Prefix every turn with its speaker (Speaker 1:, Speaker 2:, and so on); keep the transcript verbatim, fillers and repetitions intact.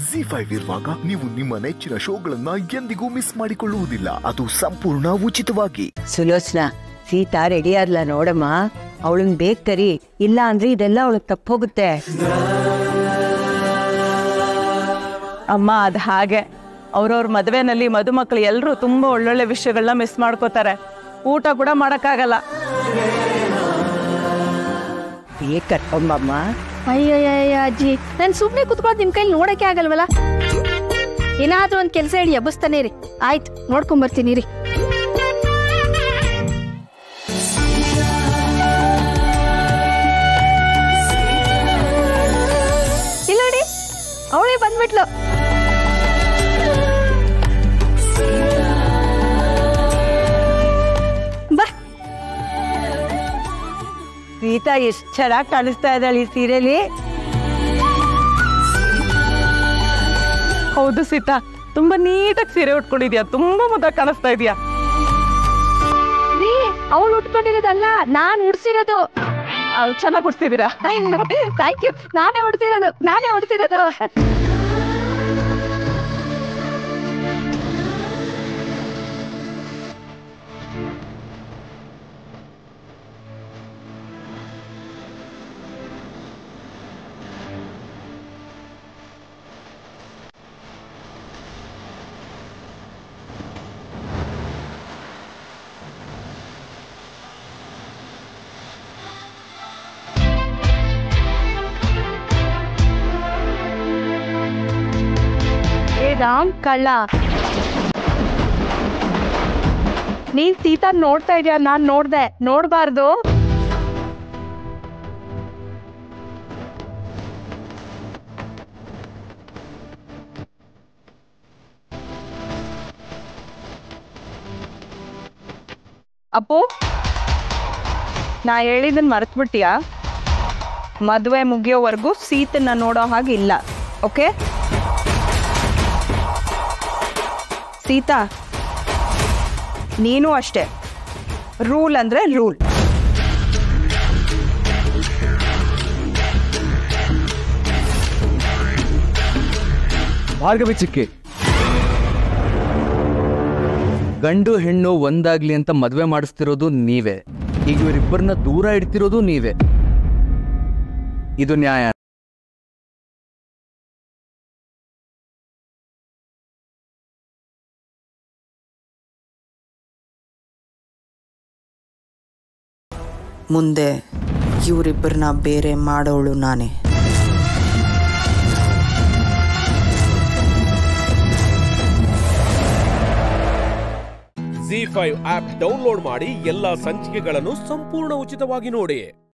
Speaker 1: G five ಇರುವಾಗ ನೀವು ನಿಮ್ಮ ನೆಚ್ಚಿನ ಶೋಗಳನ್ನ ಎಂದಿಗೂ ಮಿಸ್ ಮಾಡಿಕೊಳ್ಳುವುದಿಲ್ಲ. ಅದು ಸಂಪೂರ್ಣ ಉಚಿತವಾಗಿ.
Speaker 2: ಸುಲೋಚನಾ, ಸೀತಾ ರೆಡಿ ಆದ್ಲ ನೋಡಮ್ಮ. ಅವಳನ್ ಬೇಗ ಕರಿ, ಇಲ್ಲ ಅಂದ್ರೆ ಇದೆಲ್ಲ ಅವಳಗ್ ತಪ್ಪೋಗುತ್ತೆ.
Speaker 3: ಅಮ್ಮ, ಅದ್ ಹಾಗೆ ಅವ್ರವ್ರ ಮದುವೆನಲ್ಲಿ ಮದುಮಕ್ಳು ಎಲ್ರು ತುಂಬಾ ಒಳ್ಳೊಳ್ಳೆ ವಿಷಯಗಳನ್ನ ಮಿಸ್ ಮಾಡ್ಕೋತಾರೆ. ಊಟ ಕೂಡ ಮಾಡಕ್ಕಾಗಲ್ಲ.
Speaker 2: ಬೇಗ ಕರ್ಕೊಂಬಮ್ಮ.
Speaker 4: ಅಯ್ಯಯ್ಯ ಅಜ್ಜಿ, ನಾನು ಸುಮ್ಮನೆ ಕುತ್ಕೊಂಡು ನಿಮ್ ಕೈಲಿ ನೋಡಕ್ಕೆ ಆಗಲ್ವಲ್ಲ. ಏನಾದ್ರೂ ಒಂದ್ ಕೆಲಸ ಹೇಳಿ ಎಬ್ಬಿಸ್ತಾನೆ ರೀ. ಆಯ್ತು, ನೋಡ್ಕೊಂಡ್ ಬರ್ತೀನಿ ರೀ. ಇಲ್ಲ ನೋಡಿ, ಅವಳೇ ಬಂದ್ಬಿಟ್ಲು. ಬಾ.
Speaker 2: ಸೀತಾ ಎಷ್ಟ್ ಚೆನ್ನಾಗಿ ಕಾಣಿಸ್ತಾ ಇದ್ದಾಳೆ ಈ ಸೀರೆಲಿ.
Speaker 3: ಹೌದು ಸೀತಾ, ತುಂಬಾ ನೀಟಾಗಿ ಸೀರೆ ಉಟ್ಕೊಂಡಿದ್ಯಾ, ತುಂಬಾ ಮುದ್ದಾಗಿ ಕಾಣಿಸ್ತಾ ಇದೀಯಾ.
Speaker 4: ಅವಳು ಉಟ್ಕೊಂಡಿರೋದಲ್ಲ, ನಾನ್ ಉಡ್ಸಿರೋದು.
Speaker 3: ಚೆನ್ನಾಗಿ ಉಡ್ಸಿದೀರಾ.
Speaker 4: Thank you. ನಾನೇ ಉಡ್ತಿರೋದು, ನಾನೇ ಉಡ್ತಿರೋದು.
Speaker 3: ರಾಮ್ ಕಳ್ಳ, ನೀನ್ ಸೀತಾ ನೋಡ್ತಾ ಇದೀಯ, ನಾನ್ ನೋಡ್ದೆ. ನೋಡ್ಬಾರ್ದು. ಅಪ್ಪು, ನಾ ಹೇಳಿದನ್ ಮರೆತ್ಬಿಟ್ಟಿಯಾ? ಮದುವೆ ಮುಗಿಯೋವರೆಗೂ ಸೀತನ್ನ ನೋಡೋ ಹಾಗಿಲ್ಲ, ಓಕೆ? ಸೀತಾ, ನೀನು ಅಷ್ಟೇ. ರೂಲ್ ಅಂದ್ರೆ ರೂಲ್.
Speaker 5: ಭಾರ್ಗವಿ ಚಿಕ್ಕಿ, ಗಂಡು ಹೆಣ್ಣು ಒಂದಾಗ್ಲಿ ಅಂತ ಮದ್ವೆ ಮಾಡಿಸ್ತಿರೋದು ನೀವೇ. ಈಗ ಇವರಿಬ್ಬರನ್ನ ದೂರ ಇಡ್ತಿರೋದು ನೀವೇ. ಇದು ನ್ಯಾಯ?
Speaker 6: ಮುಂದೆ ಇವರಿಬ್ಬರನ್ನ ಬೇರೆ ಮಾಡೋಳು ನಾನೇ.
Speaker 7: ಜಿ ಫೈವ್ ಆಪ್ ಡೌನ್ಲೋಡ್ ಮಾಡಿ ಎಲ್ಲಾ ಸಂಚಿಕೆಗಳನ್ನು ಸಂಪೂರ್ಣ ಉಚಿತವಾಗಿ ನೋಡಿ.